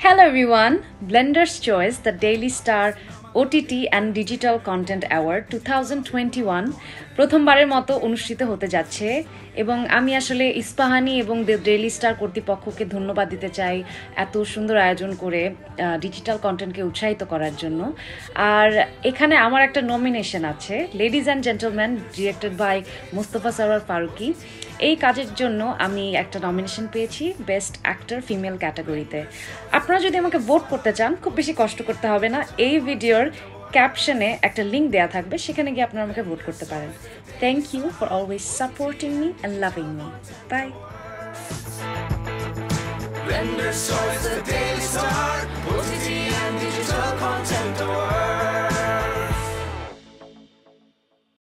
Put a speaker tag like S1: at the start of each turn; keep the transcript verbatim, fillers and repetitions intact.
S1: Hello everyone, Blender's Choice, the Daily Star O T T and Digital Content Award twenty twenty-one প্রথমবারের মতো অনুষ্ঠিত হতে যাচ্ছে এবং আমি আসলে ইস্পাহানি এবং ডেইলি স্টার কর্তৃপক্ষকে ধন্যবাদ দিতে চাই এত সুন্দর আয়োজন করে ডিজিটাল কন্টেন্টকে উৎসাহিত করার জন্য। আর এখানে আমার একটা নমিনেশন আছে, ladies and gentleman, directed by Mustafa Sarwar Farooki. এই কাজের জন্য আমি একটা নমিনেশন পেয়েছি বেস্ট অ্যাক্টর ফিমেল ক্যাটাগরিতে। আপনারা যদি আমাকে ভোট করতে চান খুব বেশি কষ্ট করতে হবে না, এই ভিডিওর ক্যাপশনে একটা লিঙ্ক দেওয়া থাকবে, সেখানে গিয়ে আপনারা আমাকে ভোট করতে পারেন। Thank you for always supporting me and loving me. Bye. Blender's Choice, the Daily Star, O T T